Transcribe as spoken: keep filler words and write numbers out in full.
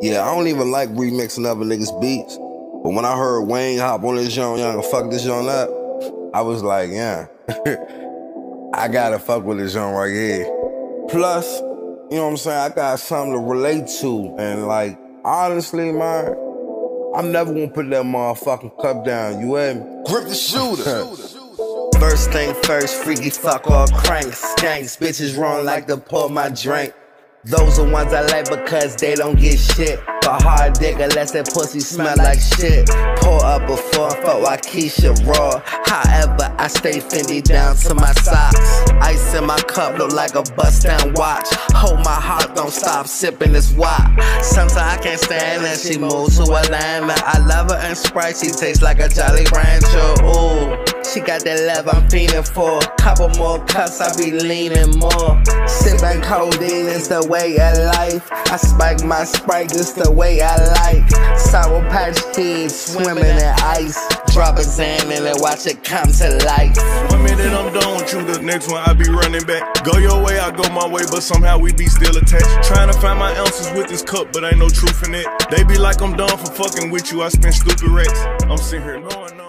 Yeah, I don't even like remixing other niggas' beats. But when I heard Wayne hop on this joint, young, and fuck this joint up, I was like, yeah, I gotta fuck with this joint right here. Plus, you know what I'm saying, I got something to relate to. And like, honestly, man, I'm never gonna put that motherfucking cup down, you hear me? Grip the shooter. First thing first, freaky fuck all cranks, skanks, bitches wrong like to pour my drink. Those are ones I like because they don't get shit. But hard dick unless that pussy smell like shit. Pour up before I fuck Waukesha raw. However, I stay Fendi down to my socks. Ice in my cup look like a bust down watch. Hold my heart, don't stop sipping this wop. Sometimes I can't stand that she moves to Atlanta. I love her and Sprite, she tastes like a Jolly Rancher. Ooh, she got that love I'm feeling for. Couple more cups, I be leaning more. Sipping codeine is the way of life. I spike my Sprite, this the way I like. Sour Patch Kids swimming in ice. Drop a Zan and then watch it come to life. One minute I'm done with you, the next one I be running back. Go your way, I go my way, but somehow we be still attached. Trying to find my ounces with this cup, but ain't no truth in it. They be like I'm done for fucking with you, I spend stupid racks. I'm sitting here knowing